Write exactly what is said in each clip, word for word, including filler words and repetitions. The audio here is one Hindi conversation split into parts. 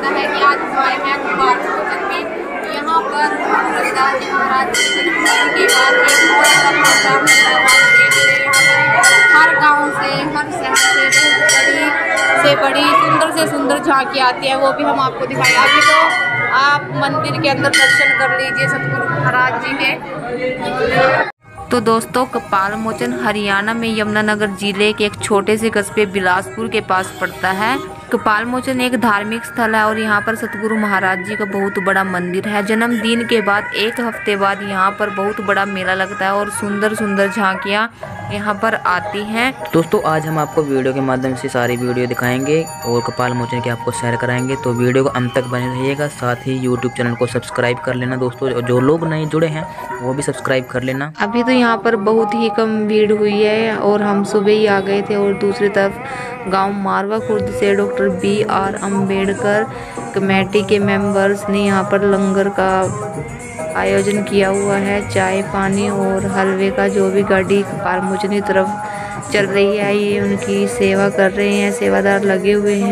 लगता है कि आज हम आए हैं कपाल मोचन में। यहाँ पर रविदास जी महाराज के जन्मदिन के बाद एक बहुत बड़ा प्रोग्राम लगा हुआ है। देखिए यहाँ पर हर गांव से, हर शहर से बहुत बड़ी से बड़ी सुंदर से सुंदर झांकी आती है, वो भी हम आपको दिखाएं। अभी तो आप मंदिर के अंदर दर्शन कर लीजिए सतगुरु महाराज जी के। तो दोस्तों, कपाल मोचन हरियाणा में यमुनानगर जिले के एक छोटे से कस्बे बिलासपुर के पास पड़ता है। कपाल मोचन एक धार्मिक स्थल है और यहाँ पर सतगुरु महाराज जी का बहुत बड़ा मंदिर है। जन्मदिन के बाद एक हफ्ते बाद यहाँ पर बहुत बड़ा मेला लगता है और सुंदर सुंदर झांकियाँ यहाँ पर आती हैं। दोस्तों, आज हम आपको वीडियो के माध्यम से सारी वीडियो दिखाएंगे और कपाल मोचन के आपको शेयर कराएंगे, तो वीडियो को अंत तक बने रहिएगा। साथ ही यूट्यूब चैनल को सब्सक्राइब कर लेना दोस्तों, जो लोग नए जुड़े हैं वो भी सब्सक्राइब कर लेना। अभी तो यहाँ पर बहुत ही कम भीड़ हुई है और हम सुबह ही आ गए थे। और दूसरी तरफ गांव मारवा खुर्द से doctor B R Ambedkar committee के मेंबर्स ने यहाँ पर लंगर का आयोजन किया हुआ है। चाय पानी और हलवे का जो भी गाड़ी कपाल मोचन की तरफ चल रही है, ये उनकी सेवा कर रहे हैं, सेवादार लगे हुए हैं।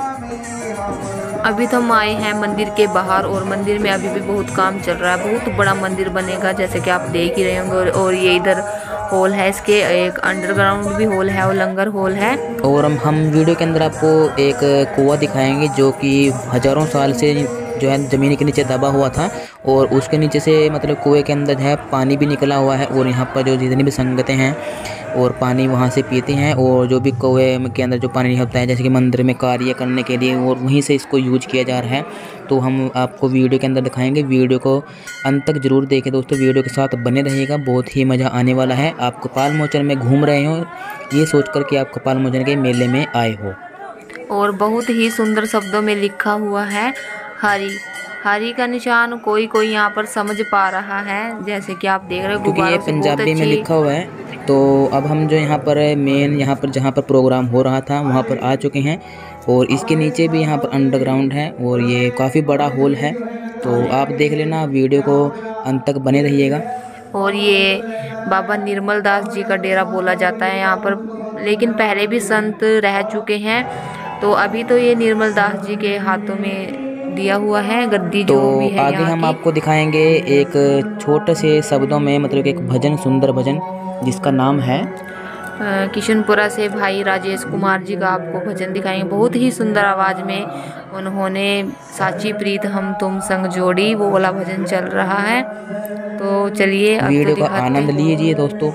अभी तो हम आए हैं मंदिर के बाहर और मंदिर में अभी भी बहुत काम चल रहा है। बहुत बड़ा मंदिर बनेगा जैसे कि आप देख ही रहे होंगे। और ये इधर हॉल है, इसके एक अंडरग्राउंड भी हॉल है और लंगर हॉल है। और हम हम वीडियो के अंदर आपको एक कुआं दिखाएंगे जो कि हजारों साल से जो है ज़मीन के नीचे दबा हुआ था और उसके नीचे से मतलब कुएं के अंदर है पानी भी निकला हुआ है। और यहाँ पर जो जितनी भी संगतें हैं और पानी वहाँ से पीते हैं और जो भी कुएं के अंदर जो पानी होता है जैसे कि मंदिर में कार्य करने के लिए, और वहीं से इसको यूज किया जा रहा है। तो हम आपको वीडियो के अंदर दिखाएंगे, वीडियो को अंत तक जरूर देखें दोस्तों, वीडियो के साथ बने रहिएगा, बहुत ही मज़ा आने वाला है। आप कपाल मोचन में घूम रहे हो ये सोच कर कि आप कपाल मोचन के मेले में आए हो। और बहुत ही सुंदर शब्दों में लिखा हुआ है हरी। हरी का निशान कोई कोई यहाँ पर समझ पा रहा है, जैसे कि आप देख रहे हो क्योंकि ये पंजाबी में लिखा हुआ है। तो अब हम जो यहाँ पर मेन यहाँ पर जहाँ पर प्रोग्राम हो रहा था वहाँ पर आ चुके हैं और इसके नीचे भी यहाँ पर अंडरग्राउंड है और ये काफ़ी बड़ा हॉल है। तो आप देख लेना, वीडियो को अंत तक बने रहिएगा। और ये बाबा निर्मल दास जी का डेरा बोला जाता है यहाँ पर, लेकिन पहले भी संत रह चुके हैं। तो अभी तो ये निर्मल दास जी के हाथों में दिया हुआ है गद्दी जो तो भी है। आगे हम आपको दिखाएंगे एक छोटे से शब्दों में मतलब एक भजन, सुंदर भजन जिसका नाम है किशनपुरा से भाई राजेश कुमार जी का आपको भजन दिखाएंगे। बहुत ही सुंदर आवाज़ में उन्होंने साची प्रीत हम तुम संग जोड़ी, वो वाला भजन चल रहा है। तो चलिए वीडियो का आनंद लीजिए दोस्तों।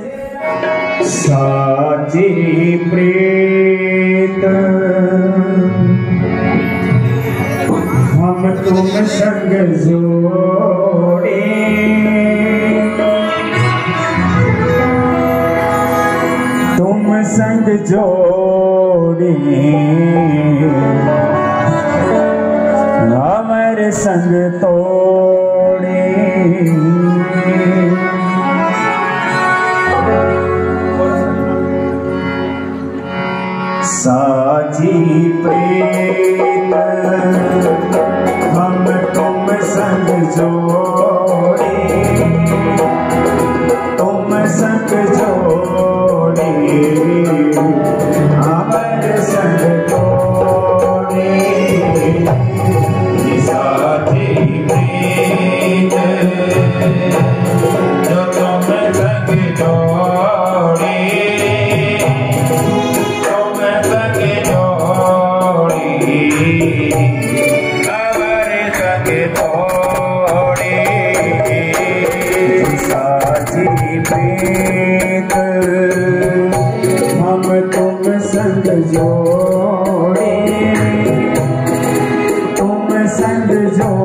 साची प्रीत हम तुम संग जोड़े, तुम संग जोड़े हमर संग तोड़े। साची प्रीत हम तुम संग जोड़े, तुम संग जोड़े हमर संग तोड़े। साची प्रीत जो तुम संग जोड़े, हम तुम संग जोड़े, तुम संग जोड़े।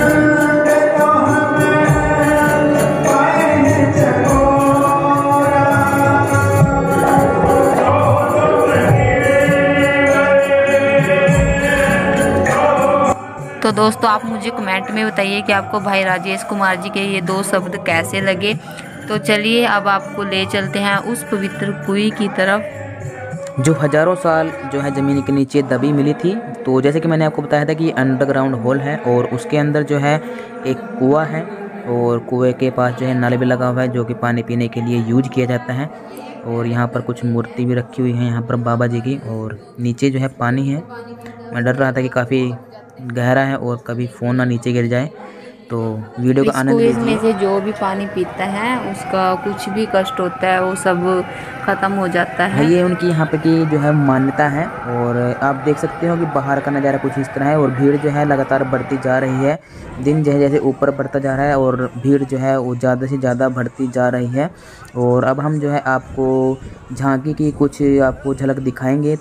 तो दोस्तों, आप मुझे कमेंट में बताइए कि आपको भाई राजेश कुमार जी के ये दो शब्द कैसे लगे। तो चलिए अब आपको ले चलते हैं उस पवित्र कुएं की तरफ जो हजारों साल जो है ज़मीन के नीचे दबी मिली थी। तो जैसे कि मैंने आपको बताया था कि अंडरग्राउंड हॉल है और उसके अंदर जो है एक कुआं है और कुएं के पास जो है नल भी लगा हुआ है जो कि पानी पीने के लिए यूज किया जाता है। और यहाँ पर कुछ मूर्ति भी रखी हुई है यहाँ पर बाबा जी की, और नीचे जो है पानी है। मैं डर रहा था कि काफ़ी गहरा है और कभी फ़ोन ना नीचे गिर जाए। तो वीडियो का इस आनंद कुएं में लीजिए। से जो भी पानी पीता है उसका कुछ भी कष्ट होता है वो सब खत्म हो जाता हाँ, है। ये उनकी यहाँ पे की जो है मान्यता है। और आप देख सकते हो कि बाहर का नज़ारा कुछ इस तरह है और भीड़ जो है लगातार बढ़ती जा रही है। दिन जो है जैसे ऊपर बढ़ता जा रहा है और भीड़ जो है वो ज़्यादा से ज़्यादा बढ़ती जा रही है। और अब हम जो है आपको झांकी की कुछ आपको झलक दिखाएंगे।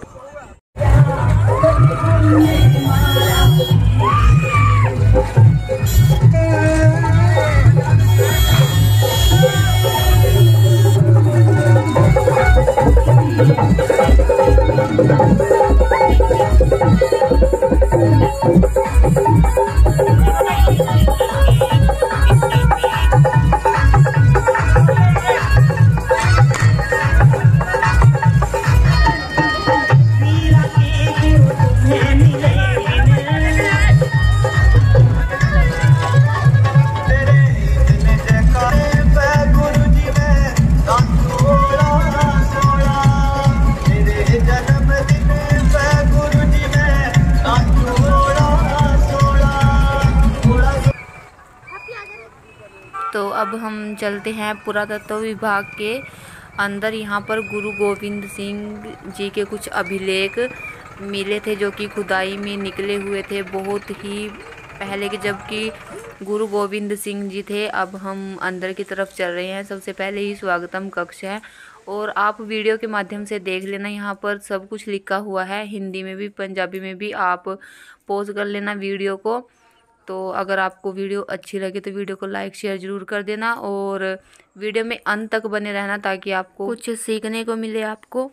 तो अब हम चलते हैं पुरातत्व विभाग के अंदर। यहाँ पर गुरु गोविंद सिंह जी के कुछ अभिलेख मिले थे जो कि खुदाई में निकले हुए थे बहुत ही पहले के, जबकि गुरु गोविंद सिंह जी थे। अब हम अंदर की तरफ चल रहे हैं। सबसे पहले ही स्वागतम कक्ष है और आप वीडियो के माध्यम से देख लेना। यहाँ पर सब कुछ लिखा हुआ है, हिंदी में भी पंजाबी में भी। आप पॉज कर लेना वीडियो को। तो अगर आपको वीडियो अच्छी लगे तो वीडियो को लाइक शेयर ज़रूर कर देना और वीडियो में अंत तक बने रहना ताकि आपको कुछ सीखने को मिले आपको।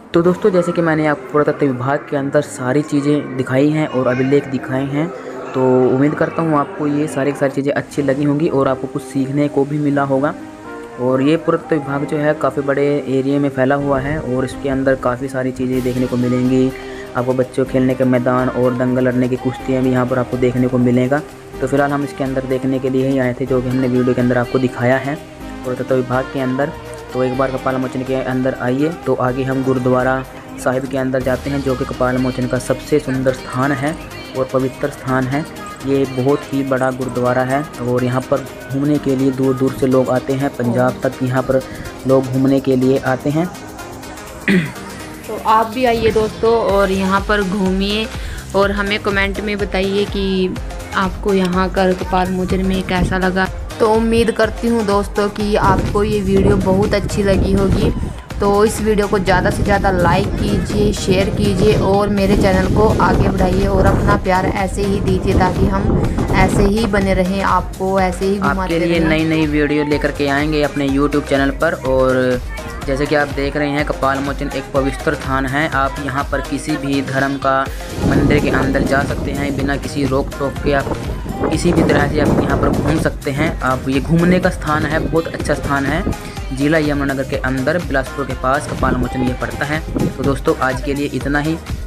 तो दोस्तों जैसे कि मैंने आपको पुरातत्व विभाग के अंदर सारी चीज़ें दिखाई हैं और अभिलेख दिखाए हैं, तो उम्मीद करता हूँ आपको ये सारी सारी चीज़ें अच्छी लगी होंगी और आपको कुछ सीखने को भी मिला होगा। और ये पुरातत्व विभाग जो है काफ़ी बड़े एरिया में फैला हुआ है और इसके अंदर काफ़ी सारी चीज़ें देखने को मिलेंगी। आपको बच्चों खेलने के मैदान और दंगल लड़ने की कुश्तियाँ भी यहाँ पर आपको देखने को मिलेगा। तो फिलहाल हम इसके अंदर देखने के लिए ही आए थे, जो कि हमने वीडियो के अंदर आपको दिखाया है पुरातत्व विभाग के अंदर। तो एक बार कपाल मोचन के अंदर आइए, तो आगे हम गुरुद्वारा साहिब के अंदर जाते हैं, जो कि कपाल मोचन का सबसे सुंदर स्थान है और पवित्र स्थान है। ये बहुत ही बड़ा गुरुद्वारा है और यहाँ पर घूमने के लिए दूर दूर से लोग आते हैं, पंजाब तक यहाँ पर लोग घूमने के लिए आते हैं। तो आप भी आइए दोस्तों और यहाँ पर घूमिए और हमें कमेंट में बताइए कि आपको यहाँ कर कपाल मोचन में कैसा लगा। तो उम्मीद करती हूँ दोस्तों कि आपको ये वीडियो बहुत अच्छी लगी होगी। तो इस वीडियो को ज़्यादा से ज़्यादा लाइक कीजिए, शेयर कीजिए और मेरे चैनल को आगे बढ़ाइए और अपना प्यार ऐसे ही दीजिए, ताकि हम ऐसे ही बने रहें, आपको ऐसे ही आपके लिए नई नई वीडियो लेकर के आएंगे अपने यूट्यूब चैनल पर। और जैसे कि आप देख रहे हैं, कपाल मोचन एक पवित्र स्थान है। आप यहाँ पर किसी भी धर्म का मंदिर के अंदर जा सकते हैं बिना किसी रोक टोक के। आप किसी भी तरह से आप यहाँ पर घूम सकते हैं। आप ये घूमने का स्थान है, बहुत अच्छा स्थान है। जिला यमुनानगर के अंदर बिलासपुर के पास कपाल मोचन ये पड़ता है। तो दोस्तों आज के लिए इतना ही।